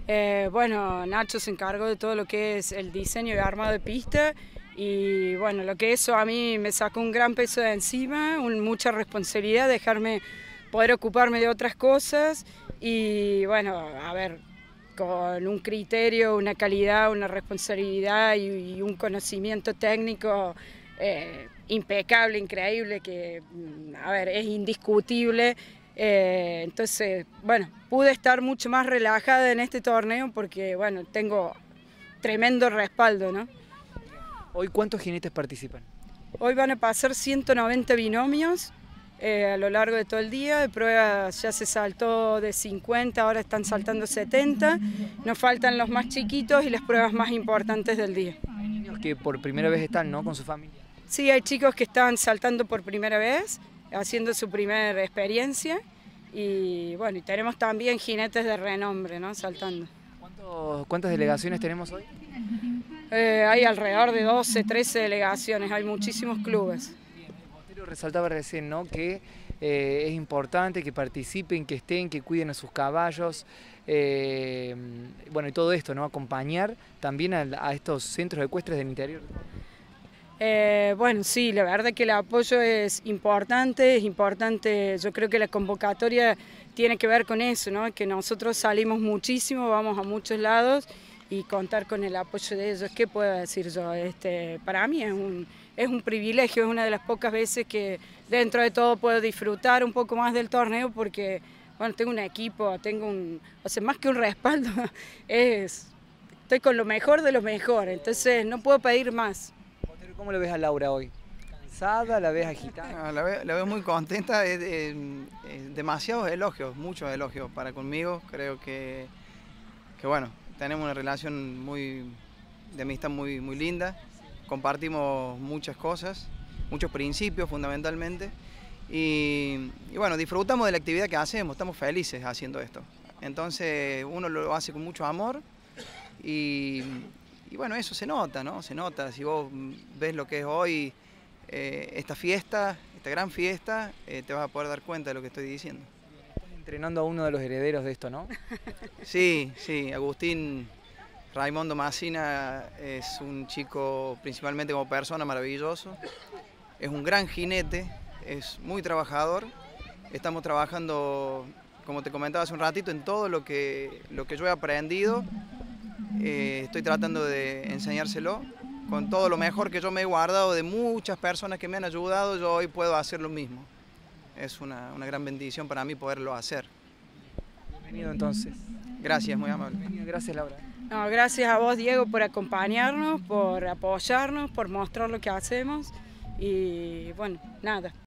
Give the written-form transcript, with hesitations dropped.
Bueno, Nacho se encargó de todo lo que es el diseño y armado de pista y bueno, lo que eso a mí me sacó un gran peso de encima, mucha responsabilidad, dejarme poder ocuparme de otras cosas y bueno, a ver, con un criterio, una calidad, una responsabilidad y un conocimiento técnico impecable, increíble, que a ver, es indiscutible. Entonces, bueno, pude estar mucho más relajada en este torneo porque, bueno, tengo tremendo respaldo, ¿no? ¿Hoy cuántos jinetes participan? Hoy van a pasar 190 binomios a lo largo de todo el día. De pruebas ya se saltó de 50, ahora están saltando 70. Nos faltan los más chiquitos y las pruebas más importantes del día. Hay niños que por primera vez están, ¿no?, con su familia. Sí, hay chicos que están saltando por primera vez, haciendo su primera experiencia y bueno, y tenemos también jinetes de renombre, ¿no?, saltando. ¿Cuántas delegaciones tenemos hoy? Hay alrededor de 12, 13 delegaciones, hay muchísimos clubes. Botero resaltaba recién, ¿no?, que es importante que participen, que estén, que cuiden a sus caballos, bueno, y todo esto, ¿no?, acompañar también a estos centros ecuestres del interior. Bueno, sí, la verdad que el apoyo es importante, yo creo que la convocatoria tiene que ver con eso, ¿no?, que nosotros salimos muchísimo, vamos a muchos lados y contar con el apoyo de ellos. ¿Qué puedo decir yo? Para mí es un privilegio, es una de las pocas veces que dentro de todo puedo disfrutar un poco más del torneo porque, bueno, tengo un equipo, o sea, más que un respaldo, estoy con lo mejor de lo mejor, entonces no puedo pedir más. ¿Cómo lo ves a Laura hoy? ¿Cansada? ¿La ves agitada? No, la veo muy contenta, demasiados elogios, muchos elogios para conmigo. Creo que bueno, tenemos una relación de amistad muy linda, compartimos muchas cosas, muchos principios fundamentalmente y bueno, disfrutamos de la actividad que hacemos, estamos felices haciendo esto. Entonces uno lo hace con mucho amor y bueno, eso se nota, ¿no? Se nota, si vos ves lo que es hoy esta fiesta, esta gran fiesta, te vas a poder dar cuenta de lo que estoy diciendo. Estás entrenando a uno de los herederos de esto, ¿no? Sí, Agustín Raimundo Massina es un chico, principalmente como persona, maravilloso. Es un gran jinete, es muy trabajador. Estamos trabajando, como te comentaba hace un ratito, en todo lo que yo he aprendido. Estoy tratando de enseñárselo con todo lo mejor que yo me he guardado de muchas personas que me han ayudado. Yo hoy puedo hacer lo mismo. Es una gran bendición para mí poderlo hacer. Bienvenido entonces. Gracias, muy amable. Bienvenido, gracias Laura. No, gracias a vos, Diego, por acompañarnos, por apoyarnos, por mostrar lo que hacemos y bueno, nada.